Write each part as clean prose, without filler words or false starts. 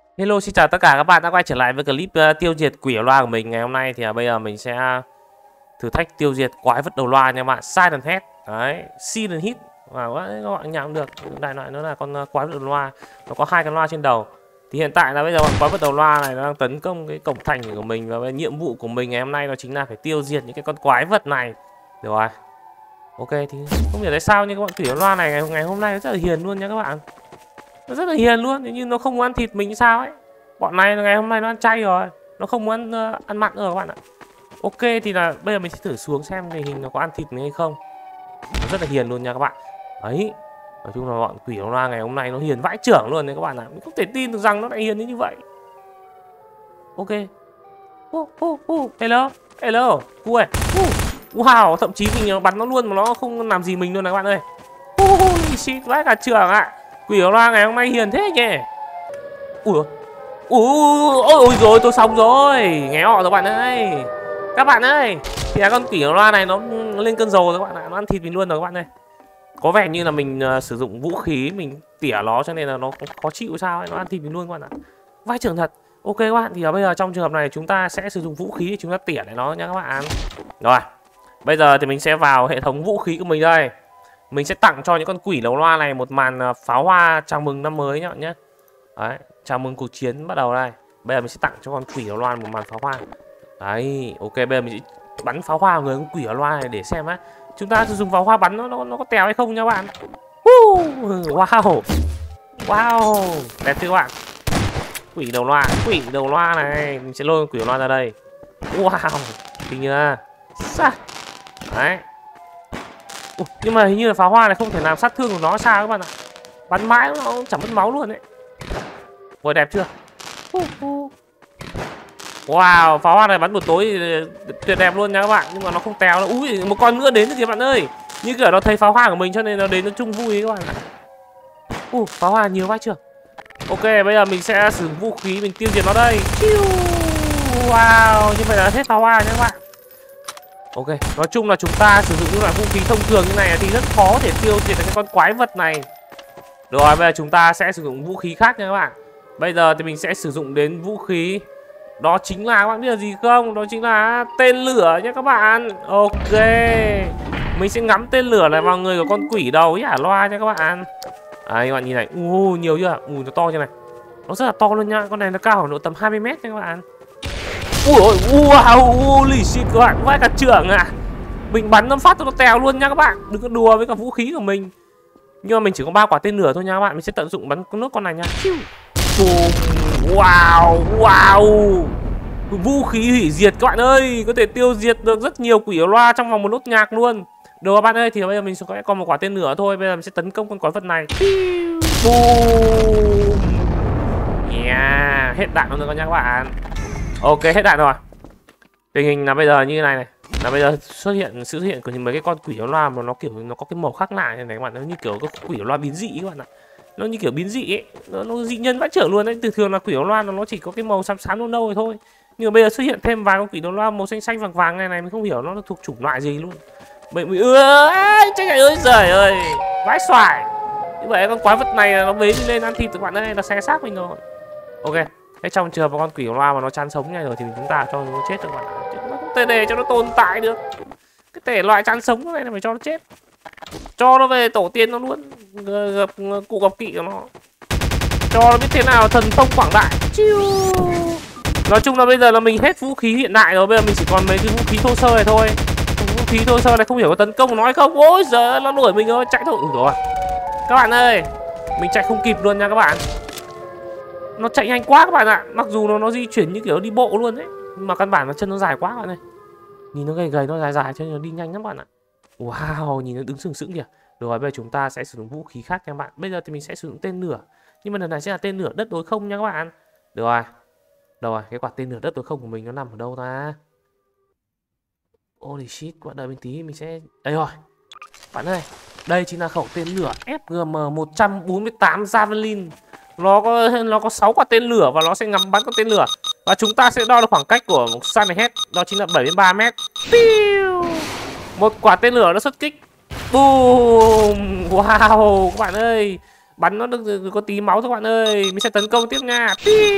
Hello, xin chào tất cả các bạn đã quay trở lại với clip tiêu diệt quỷ đầu loa của mình. Ngày hôm nay thì bây giờ mình sẽ thử thách tiêu diệt quái vật đầu loa nha các bạn. Silent Head. Đấy, Silent Hit. Và các bạn nhắm được. Đại loại nó là con quái vật đầu loa. Nó có hai con loa trên đầu. Thì hiện tại là bây giờ con quái vật đầu loa này nó đang tấn công cái cổng thành của mình. Và nhiệm vụ của mình ngày hôm nay nó chính là phải tiêu diệt những cái con quái vật này. Được rồi. Ok, thì không hiểu tại sao nhưng các bạn quỷ đầu loa này ngày hôm nay nó rất là hiền luôn nha các bạn. Nó rất là hiền luôn, nhưng nó không muốn ăn thịt mình như sao ấy. Bọn này ngày hôm nay nó ăn chay rồi, nó không muốn ăn mặn nữa các bạn ạ. Ok, thì là bây giờ mình sẽ thử xuống xem tình hình nó có ăn thịt mình hay không. Nó rất là hiền luôn nha các bạn. Đấy, nói chung là bọn quỷ đầu loa ngày hôm nay nó hiền vãi chưởng luôn đấy các bạn ạ. Mình không thể tin được rằng nó lại hiền như vậy. Ok. Hello, hello, cu ơi. Wow, thậm chí mình bắn nó luôn mà nó không làm gì mình luôn này các bạn ơi. Shit, vãi cả trưởng ạ. Quỷ đầu loa ngày hôm nay hiền thế nhỉ. Ui ôi rồi, tôi xong rồi. Nghe họ rồi bạn ơi. Các bạn ơi, thì con quỷ đầu loa này nó lên cơn rồ rồi các bạn ạ. Nó ăn thịt mình luôn rồi các bạn ơi. Có vẻ như là mình sử dụng vũ khí mình tỉa nó cho nên là nó khó chịu sao ấy. Nó ăn thịt mình luôn các bạn ạ. Vãi chưởng thật. Ok các bạn, thì bây giờ trong trường hợp này chúng ta sẽ sử dụng vũ khí để chúng ta tỉa lại nó nha các bạn. Rồi, bây giờ thì mình sẽ vào hệ thống vũ khí của mình đây. Mình sẽ tặng cho những con quỷ đầu loa này một màn pháo hoa chào mừng năm mới nhé. Đấy, chào mừng cuộc chiến bắt đầu đây. Bây giờ mình sẽ tặng cho con quỷ đầu loa một màn pháo hoa. Đấy, ok, bây giờ mình sẽ bắn pháo hoa vào người con quỷ đầu loa này để xem á. Chúng ta sử dụng pháo hoa bắn nó có tèo hay không nha các bạn. Wow. Wow, đẹp chưa các bạn. Quỷ đầu loa này. Mình sẽ lôi con quỷ đầu loa ra đây. Wow, kinh chưa. Đấy. Nhưng mà hình như là pháo hoa này không thể làm sát thương của nó sao các bạn ạ. Bắn mãi nó chẳng mất máu luôn đấy. Vừa đẹp chưa. Wow, pháo hoa này bắn buổi tối thì tuyệt đẹp luôn nha các bạn. Nhưng mà nó không tèo đâu. Ui, một con nữa đến rồi kìa bạn ơi. Như kiểu nó thấy pháo hoa của mình cho nên nó đến nó chung vui các bạn ạ. Pháo hoa nhiều quá chưa. Ok, bây giờ mình sẽ sử dụng vũ khí mình tiêu diệt nó đây. Wow, như vậy là hết pháo hoa nha các bạn. Ok, nói chung là chúng ta sử dụng những loại vũ khí thông thường như này thì rất khó để tiêu diệt được cái con quái vật này. Rồi, bây giờ chúng ta sẽ sử dụng vũ khí khác nha các bạn. Bây giờ thì mình sẽ sử dụng đến vũ khí. Đó chính là, các bạn biết là gì không? Đó chính là tên lửa nhé các bạn. Ok, mình sẽ ngắm tên lửa này vào người của con quỷ đầu hả loa nha các bạn. Đấy, các bạn nhìn này. Nhiều chưa? Nó to như này. Nó rất là to luôn nha. Con này nó cao khoảng độ tầm 20 mét nha các bạn. Wow, holy shit các bạn, vãi cả trưởng à. Mình bắn 5 phát cho nó tèo luôn nha các bạn. Đừng có đùa với cả vũ khí của mình. Nhưng mà mình chỉ có 3 quả tên lửa thôi nha các bạn. Mình sẽ tận dụng bắn con nốt con này nha. Wow. Vũ khí hủy diệt các bạn ơi. Có thể tiêu diệt được rất nhiều quỷ loa trong vòng một nốt nhạc luôn. Được các bạn ơi, thì bây giờ mình sẽ còn một quả tên lửa thôi. Bây giờ mình sẽ tấn công con quái vật này. Boom. Yeah, hết đạn luôn rồi nha các bạn. Ok, hết đạn rồi. Tình hình là bây giờ như này này. Là bây giờ sự hiện của mấy cái con quỷ loa mà nó kiểu nó có cái màu khác lạ này các bạn. Nó như kiểu cái quỷ loa biến dị các bạn ạ. Nó như kiểu biến dị ấy. Nó dị nhân vãi chưởng luôn đấy. Thường là quỷ loa nó chỉ có cái màu xám xám nâu nâu rồi thôi. Nhưng mà bây giờ xuất hiện thêm vài con quỷ loa màu xanh xanh vàng vàng này mình không hiểu nó thuộc chủng loại gì luôn. Mình chết ơi giời ơi. Vãi xoài. Như vậy con quái vật này nó bế đi lên ăn thịt các bạn ơi, nó xé xác mình rồi. Ok. Thế trong trường hợp con quỷ loa mà nó chán sống này rồi thì chúng ta cho nó chết các bạn ạ. Nó không thể để cho nó tồn tại được. Cái thể loại chán sống này là phải cho nó chết. Cho nó về tổ tiên nó luôn. Gặp cụ gặp kỵ của nó. Cho nó biết thế nào thần thông quảng đại. Nói chung là bây giờ là mình hết vũ khí hiện đại rồi. Bây giờ mình chỉ còn mấy cái vũ khí thô sơ này thôi. Vũ khí thô sơ này không hiểu có tấn công nó hay không. Ôi giời, nó đuổi mình rồi. Chạy thôi. Rồi các bạn ơi, mình chạy không kịp luôn nha các bạn. Nó chạy nhanh quá các bạn ạ. Mặc dù nó di chuyển như kiểu đi bộ luôn đấy, nhưng mà căn bản là chân nó dài quá các bạn ơi. Nhìn nó gầy nó dài cho nên nó đi nhanh lắm bạn ạ. Wow, nhìn nó đứng sừng sững kìa. Rồi bây giờ chúng ta sẽ sử dụng vũ khí khác nha các bạn. Bây giờ thì mình sẽ sử dụng tên lửa. Nhưng mà lần này sẽ là tên lửa đất đối không nha các bạn. Được rồi. Đâu rồi, cái quả tên lửa đất đối không của mình nó nằm ở đâu ta? Holy shit, các bạn đợi mình tí mình sẽ... Đây rồi. Bạn ơi, đây chính là khẩu tên lửa FGM-148 Javelin. Nó có 6 quả tên lửa và nó sẽ ngắm bắn con tên lửa. Và chúng ta sẽ đo được khoảng cách của một Silent Head, đó chính là 73 m. Một quả tên lửa nó xuất kích. Boom. Wow, các bạn ơi. Bắn nó được có tí máu thôi các bạn ơi. Mình sẽ tấn công tiếp nha.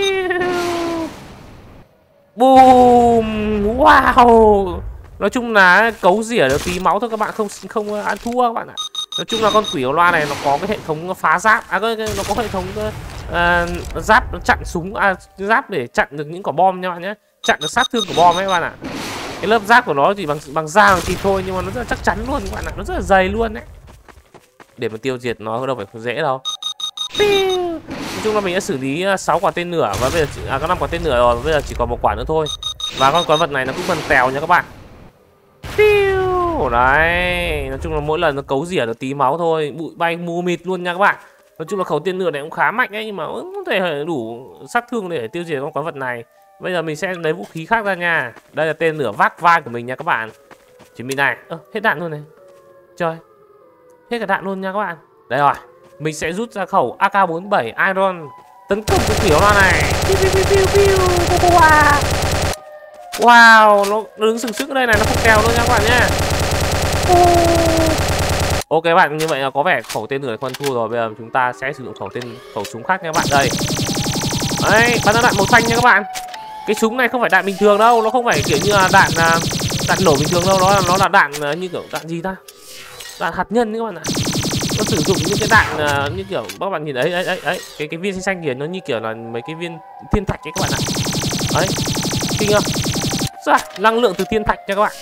Boom. Wow. Nói chung là cấu rỉa được tí máu thôi các bạn, không ăn thua các bạn ạ. Nói chung là con quỷ áo loa này nó có cái hệ thống phá giáp, nó có hệ thống giáp nó chặn súng, giáp để chặn được những quả bom nha bạn nhé, chặn được sát thương của bom ấy các bạn ạ. Cái lớp giáp của nó chỉ bằng da bằng thịt thôi, nhưng mà nó rất là chắc chắn luôn các bạn ạ, nó rất là dày luôn đấy. Để mà tiêu diệt nó đâu phải dễ đâu. Nói chung là mình đã xử lý 6 quả tên lửa và bây giờ có 5 quả tên lửa rồi, bây giờ chỉ còn một quả nữa thôi. Và con quái vật này nó cũng phần tèo nha các bạn. Đấy, nói chung là mỗi lần nó cấu rỉa được tí máu thôi, bụi bay mù mịt luôn nha các bạn. Nói chung là khẩu tên lửa này cũng khá mạnh đấy, nhưng mà không thể đủ sát thương để tiêu diệt con quái vật này. Bây giờ mình sẽ lấy vũ khí khác ra nha. Đây là tên lửa vác vai của mình nha các bạn. Chuẩn bị này. Hết đạn luôn này. Trời, hết cả đạn luôn nha các bạn. Đây rồi, mình sẽ rút ra khẩu AK-47 Iron tấn công cái kiểu loa này. Wow, nó đứng sừng sững ở đây này, nó không kèo luôn nha các bạn nhé. Ok các bạn, như vậy là có vẻ khẩu tên lửa con thua rồi. Bây giờ chúng ta sẽ sử dụng khẩu súng khác nha các bạn. Đây. Đấy, bắn ra đạn màu xanh nha các bạn. Cái súng này không phải đạn bình thường đâu, nó không phải kiểu như là đạn nổ bình thường đâu, nó là đạn như kiểu đạn gì ta? Đạn hạt nhân các bạn ạ. Nó sử dụng những cái đạn như kiểu các bạn nhìn đấy, cái viên xanh xanh kìa, nó như kiểu là mấy cái viên thiên thạch ấy các bạn ạ. Đấy. Kinh không? Năng lượng từ thiên thạch nha các bạn.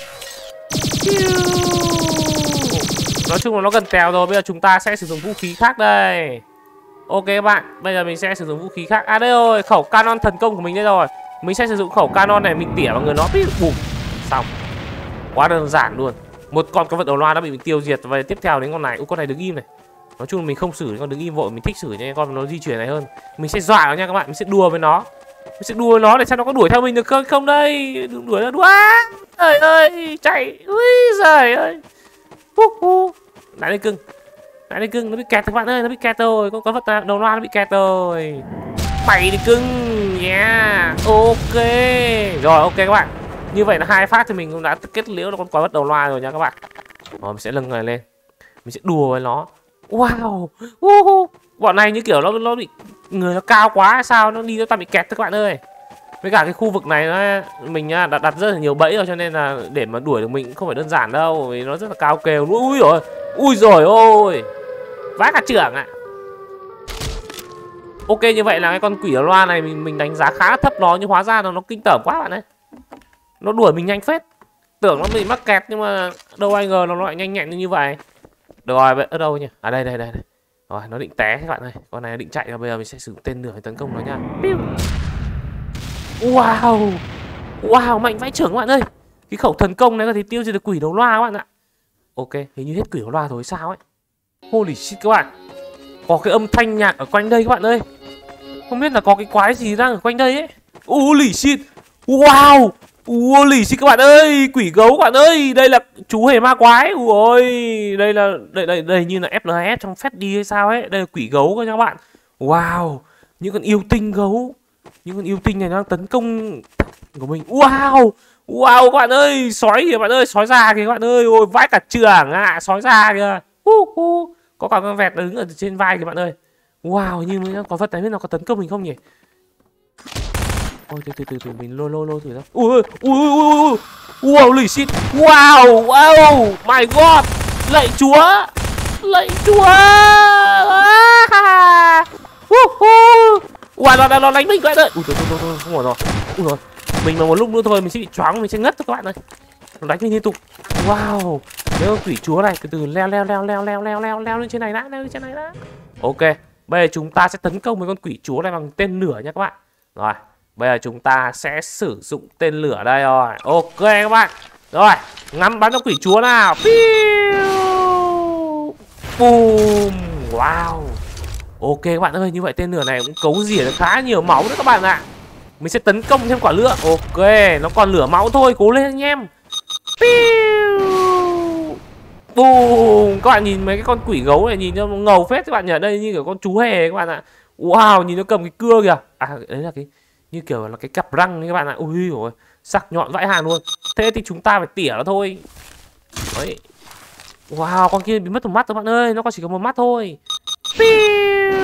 Nói chung là nó gần tèo rồi. Bây giờ chúng ta sẽ sử dụng vũ khí khác đây. Ok các bạn, bây giờ mình sẽ sử dụng vũ khí khác. Đây rồi, khẩu canon thần công của mình đây rồi. Mình sẽ sử dụng khẩu canon này, mình tỉa vào người nó, bùm, xong. Quá đơn giản luôn. Một con quái vật đầu loa đã bị mình tiêu diệt. Và tiếp theo đến con này, con này đứng im này. Nói chung là mình không xử con đứng im vội, mình thích xử những con nó di chuyển này hơn. Mình sẽ dọa nó nha các bạn, mình sẽ đùa với nó. Mình sẽ đùa với nó để xem nó có đuổi theo mình được không đây. Đừng đuổi nó, đùa. Trời ơi, chạy. Ui giời ơi. Lại lên cưng. Lại lên cưng, nó bị kẹt các bạn ơi, nó bị kẹt rồi. Con vật đầu loa nó bị kẹt rồi. Mày đi cưng. Yeah. Ok. Rồi ok các bạn. Như vậy là 2 phát thì mình cũng đã kết liễu được con quái vật đầu loa rồi nha các bạn. Rồi mình sẽ nâng người lên. Mình sẽ đùa với nó. Wow. Bọn này như kiểu nó bị người nó cao quá hay sao, nó đi nó ta bị kẹt các bạn ơi. Với cả cái khu vực này mình đặt rất là nhiều bẫy rồi, cho nên là để mà đuổi được mình cũng không phải đơn giản đâu, vì nó rất là cao kèo. Ui rồi ôi. Vác cả trưởng ạ. Ok, như vậy là cái con quỷ loa này mình đánh giá khá thấp nó, nhưng hóa ra là nó kinh tởm quá bạn ơi. Nó đuổi mình nhanh phết. Tưởng nó bị mắc kẹt nhưng mà đâu ai ngờ nó lại nhanh nhẹn như vậy. Được rồi, ở đâu nhỉ? Đây. Rồi, nó định té các bạn ơi. Con này nó định chạy, và bây giờ mình sẽ sử dụng tên lửa để tấn công nó nha. Wow. Wow, mạnh vãi chưởng các bạn ơi. Cái khẩu thần công này có thể tiêu diệt được quỷ đầu loa các bạn ạ. Ok, hình như hết quỷ đầu loa rồi sao ấy. Holy shit các bạn. Có cái âm thanh nhạc ở quanh đây các bạn ơi. Không biết là có cái quái gì đang ở quanh đây ấy. Holy shit. Wow. Holy shit các bạn ơi, quỷ gấu các bạn ơi, đây là chú hề ma quái. Ui, đây là đây như là FLS trong Phép đi hay sao ấy. Đây là quỷ gấu các bạn. Wow, những con yêu tinh gấu. Những con yêu tinh này đang tấn công của mình. Wow. Wow các bạn ơi, sói kìa bạn ơi, sói già kìa các bạn ơi. Ôi vãi cả trưởng ạ, sói già kìa. Có cả con vẹt đứng ở trên vai kìa bạn ơi. Wow, nhưng có vật này biết nó có tấn công mình không nhỉ? Ôi từ mình lô thử ra. Ui. Wow, lì xịt. Wow, my god. Lạy chúa. Wow, nó đánh mình vậy đấy. Ui thôi, không ổn rồi. Ui rồi. Mình mà một lúc nữa thôi mình sẽ bị choáng, mình sẽ ngất thôi các bạn ơi. Nó đánh mình liên tục. Wow. Nếu quỷ chúa này từ leo lên trên này đã, Ok, bây giờ chúng ta sẽ tấn công với con quỷ chúa này bằng tên lửa nha các bạn. Rồi, bây giờ chúng ta sẽ sử dụng tên lửa đây rồi. Ok các bạn. Rồi, ngắm bắn con quỷ chúa nào. Boom. Wow. Ok các bạn ơi, như vậy tên lửa này cũng cấu rỉa được khá nhiều máu nữa các bạn ạ. Mình sẽ tấn công thêm quả lửa. Ok, nó còn lửa máu thôi, cố lên anh em. Boom. Các bạn nhìn mấy cái con quỷ gấu này nhìn nó ngầu phết các bạn nhỉ. Đây như kiểu con chú hề các bạn ạ. Wow, nhìn nó cầm cái cưa kìa. Đấy là cái như kiểu là cái cặp răng các bạn ạ. Ui ôi, sắc nhọn vãi hàn luôn. Thế thì chúng ta phải tỉa nó thôi. Đấy. Wow, con kia bị mất một mắt các bạn ơi, nó còn chỉ có một mắt thôi.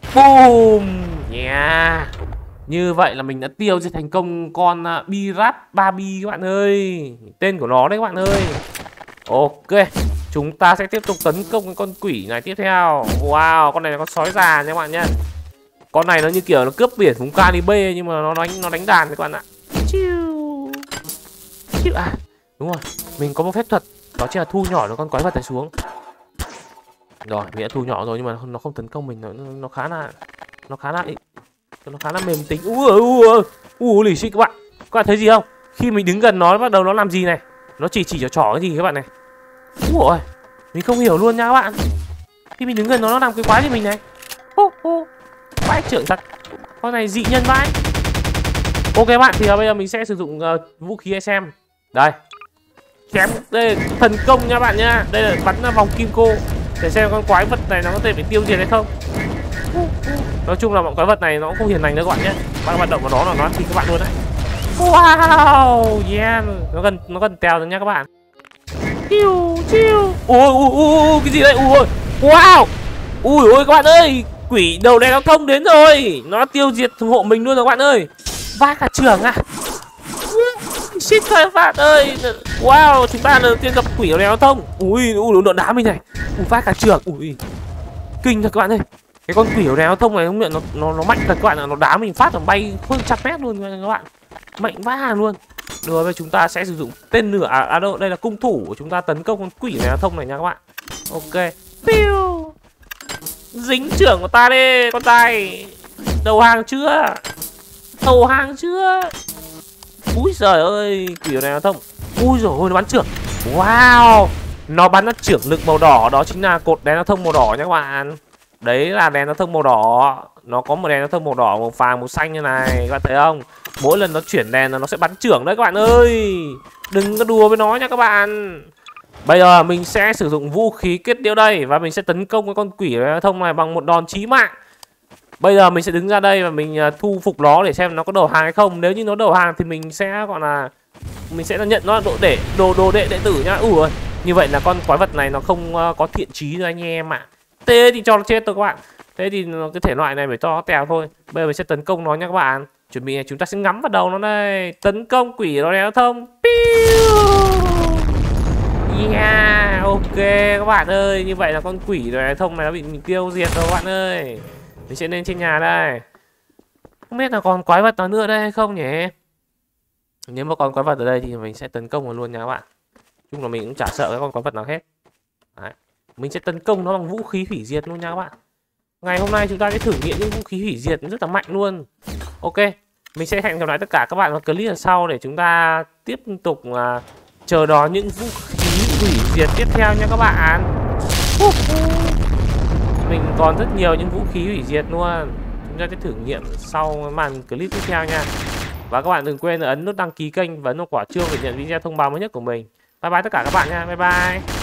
Boom. Yeah. Như vậy là mình đã tiêu diệt thành công con Birap Babi các bạn ơi. Tên của nó đấy các bạn ơi. Ok, chúng ta sẽ tiếp tục tấn công cái con quỷ này tiếp theo. Wow, con này là con sói già nha các bạn nhé. Con này nó như kiểu nó cướp biển vùng Caribe nhưng mà nó đánh đàn các bạn ạ. Chiu. Chiu à. Đúng rồi, mình có một phép thuật, đó chính là thu nhỏ nó con quái vật này xuống. Rồi, mình đã thu nhỏ rồi nhưng mà nó không tấn công mình, nó khá là mềm tính. Lì xì các bạn. Các bạn thấy gì không? Khi mình đứng gần nó bắt đầu nó làm gì này? Nó chỉ trỏ cái gì các bạn này. Ui, mình không hiểu luôn nha các bạn. Khi mình đứng gần nó làm cái quái gì mình này. Vãi trưởng thật. Con này dị nhân vãi. Ok các bạn, thì bây giờ mình sẽ sử dụng vũ khí SM. Đây. Chém, đây thần công nha bạn nha. Đây là bắn vòng kim cô để xem con quái vật này nó có thể bị tiêu diệt hay không. Nói chung là bọn quái vật này nó cũng không hiền lành đâu các bạn nhé. Bạn hoạt động của nó là nó thì các bạn luôn đấy. Wow, yeah, nó gần tèo rồi nha các bạn. Chiu chiu. Ui, cái gì đây? Ui, wow. Ui ôi các bạn ơi, quỷ đầu đèn giao thông đến rồi. Nó tiêu diệt hộ mình luôn rồi các bạn ơi. Vác cả trường à? Shit các bạn ơi. Wow, chúng ta lần đầu tiên gặp quỷ đầu đèn giao thông. Ui, nó đá mình này. Vác cả trường. Ui, kinh thật các bạn ơi. Cái con quỷ đầu đèn giao thông này không nhận nó mạnh thật các bạn ạ. Nó đá mình phát là bay hơn 100 m luôn các bạn. Mạnh vãi luôn. Được rồi, chúng ta sẽ sử dụng tên lửa đâu, đây là cung thủ của chúng ta tấn công con quỷ này giao thông này nha các bạn. Ok. Piu. Dính trưởng của ta đi, con tay. Đầu hàng chưa? Đầu hàng chưa? Úi giời ơi, quỷ này giao thông. Ui giời ơi, nó bắn trưởng. Wow. Nó bắn ra trưởng lực màu đỏ, đó chính là cột đèn giao thông màu đỏ nha các bạn. Đấy là đèn giao thông màu đỏ. Nó có một đèn giao thông màu đỏ, màu vàng, màu xanh như này. Các bạn thấy không? Mỗi lần nó chuyển đèn là nó sẽ bắn trưởng đấy các bạn ơi. Đừng có đùa với nó nha các bạn. Bây giờ mình sẽ sử dụng vũ khí kết liễu đây. Và mình sẽ tấn công cái con quỷ giao thông này bằng một đòn chí mạng. Bây giờ mình sẽ đứng ra đây và mình thu phục nó để xem nó có đầu hàng hay không. Nếu như nó đầu hàng thì mình sẽ gọi là mình sẽ nhận nó là đồ đệ tử nhá. Ui, như vậy là con quái vật này nó không có thiện chí rồi anh em ạ. Thế thì cho nó chết thôi các bạn. Thế thì cái thể loại này phải cho nó tèo thôi. Bây giờ mình sẽ tấn công nó nha các bạn. Chuẩn bị chúng ta sẽ ngắm vào đầu nó đây. Tấn công quỷ nó giao thông. Yeah, ok các bạn ơi. Như vậy là con quỷ giao thông này nó bị mình tiêu diệt rồi các bạn ơi. Mình sẽ lên trên nhà đây. Không biết là còn quái vật nào nữa đây hay không nhỉ? Nếu mà còn quái vật ở đây thì mình sẽ tấn công nó luôn nha các bạn. Chung là mình cũng chả sợ cái con quái vật nào hết. Đấy. Mình sẽ tấn công nó bằng vũ khí hủy diệt luôn nha các bạn. Ngày hôm nay chúng ta sẽ thử nghiệm những vũ khí hủy diệt rất là mạnh luôn. Ok, mình sẽ hẹn gặp lại tất cả các bạn vào clip lần sau để chúng ta tiếp tục chờ đón những vũ khí hủy diệt tiếp theo nha các bạn. Mình còn rất nhiều những vũ khí hủy diệt luôn. Chúng ta sẽ thử nghiệm sau màn clip tiếp theo nha. Và các bạn đừng quên ấn nút đăng ký kênh và ấn nút quả chuông để nhận video thông báo mới nhất của mình. Bye bye tất cả các bạn nha. Bye bye.